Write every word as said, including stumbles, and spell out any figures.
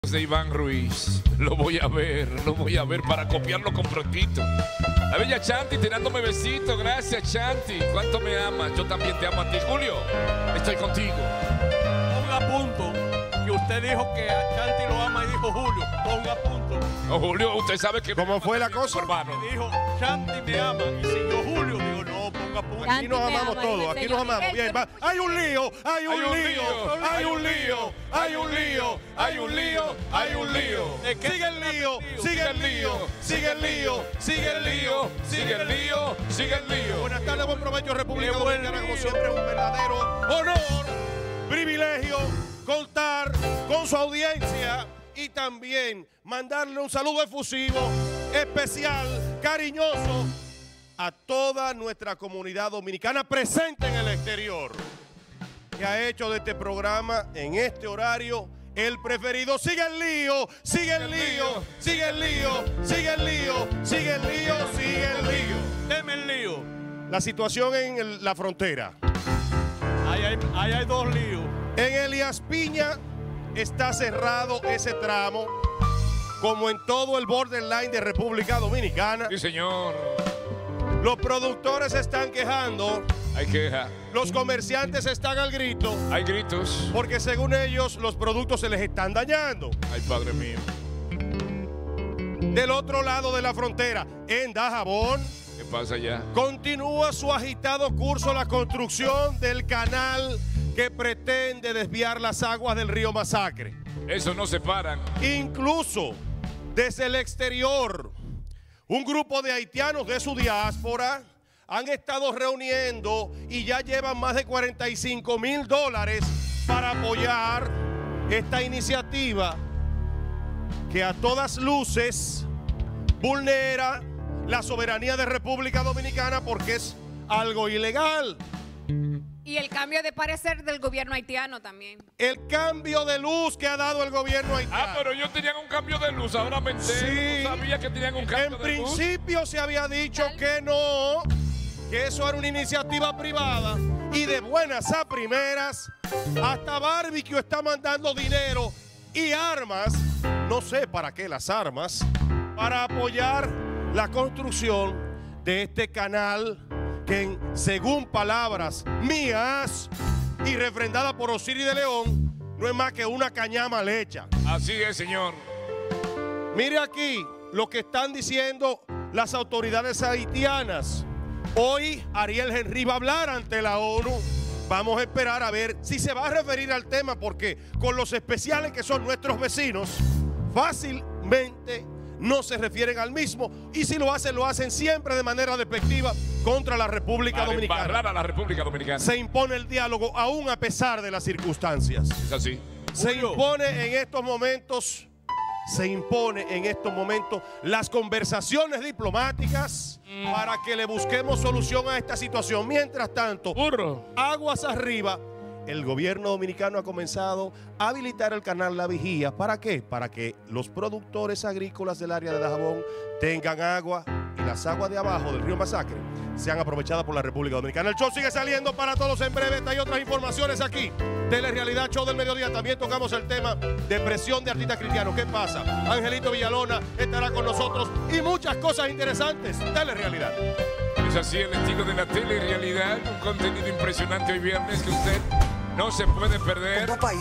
De Iván Ruiz, lo voy a ver, lo voy a ver para copiarlo con prontito. La bella Chanti tirándome besitos, gracias Chanti, cuánto me amas, yo también te amo a ti, Julio, estoy contigo. Ponga punto, que usted dijo que a Chanti lo ama y dijo Julio, ponga punto. No, Julio, usted sabe que... ¿Cómo fue la cosa? Hermano. Me dijo, Chanti me ama, y siguió Julio, digo, no, ponga punto. Aquí nos amamos todos, aquí nos amamos. Bien, va. Hay un lío, hay un lío, hay un lío, hay un lío, hay un lío, hay un lío. Sigue el lío, sigue el lío, sigue el lío, sigue el lío, sigue el lío, sigue el lío. Buenas tardes, buen provecho, República Dominicana. Como siempre, es un verdadero honor, privilegio contar con su audiencia y también mandarle un saludo efusivo, especial, cariñoso a toda nuestra comunidad dominicana presente en el exterior, que ha hecho de este programa en este horario el preferido. Sigue el lío, sigue el lío, sigue el lío, sigue el lío, sigue el lío, sigue el lío. Deme el lío. La situación en el- la frontera. Ahí hay, ahí hay dos líos. En Elías Piña está cerrado ese tramo, como en todo el borderline de República Dominicana. Sí, señor, Los productores se están quejando, hay queja, los comerciantes están al grito, hay gritos. porque según ellos los productos se les están dañando. Ay, Padre mío. Del otro lado de la frontera, en Dajabón, ¿Qué pasa allá? continúa su agitado curso la construcción del canal que pretende desviar las aguas del río Masacre. Eso no se paran. Incluso desde el exterior, un grupo de haitianos de su diáspora han estado reuniendo y ya llevan más de cuarenta y cinco mil dólares para apoyar esta iniciativa que a todas luces vulnera la soberanía de República Dominicana porque es algo ilegal. Y el cambio de parecer del gobierno haitiano también. El cambio de luz que ha dado el gobierno haitiano. Ah, pero ellos tenían un cambio de luz, ahora me entero. Sí. No sabía que tenían un cambio En de luz. principio se había dicho que no, que eso era una iniciativa privada y de buenas a primeras, hasta Barbecue está mandando dinero y armas, no sé para qué las armas, para apoyar la construcción de este canal que en- según palabras mías y refrendada por Osiris de León, no es más que una cañama mal hecha. Así es, señor. Mire aquí lo que están diciendo las autoridades haitianas. Hoy Ariel Henry va a hablar ante la ONU. Vamos a esperar a ver si se va a referir al tema, porque con los especiales que son nuestros vecinos, fácilmente no se refieren al mismo. Y si lo hacen, lo hacen siempre de manera despectiva contra la República Para Dominicana. embarrar a la República Dominicana. Se impone el diálogo aún a pesar de las circunstancias. Es así. Se Julio. impone en estos momentos, se impone en estos momentos las conversaciones diplomáticas para que le busquemos solución a esta situación. Mientras tanto, Burro. aguas arriba, el gobierno dominicano ha comenzado a habilitar el canal La Vigía. ¿Para qué? Para que los productores agrícolas del área de Dajabón tengan agua y las aguas de abajo del río Masacre sean aprovechadas por la República Dominicana. El show sigue saliendo para todos en breve. Hay otras informaciones aquí. Telerrealidad, show del mediodía. También tocamos el tema de presión de artistas cristianos. ¿Qué pasa? Angelito Villalona estará con nosotros y muchas cosas interesantes. Telerrealidad. Es así el estilo de la telerrealidad. Un contenido impresionante hoy viernes que usted no se puede perder.